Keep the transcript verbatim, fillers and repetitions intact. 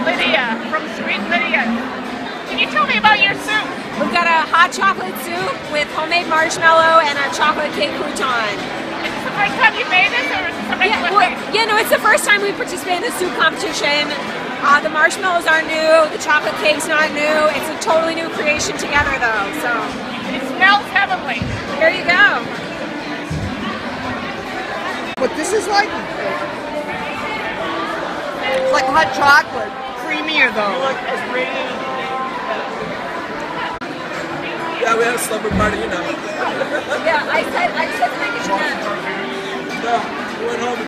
Lydia from Sweet Lydia. Can you tell me about your soup? We've got a hot chocolate soup with homemade marshmallow and a chocolate cake crouton. Is this the first time you made this, or is this something Yeah, you well, made? yeah, no, it's the first time we participate in the soup competition. Uh, the marshmallows aren't new, the chocolate cake's not new. It's a totally new creation together, though. So It smells heavenly. here you go. What this is like? It's like hot chocolate, creamier though. Yeah, we had a slumber party, you know. Yeah, I said I said to make it. No, we went home.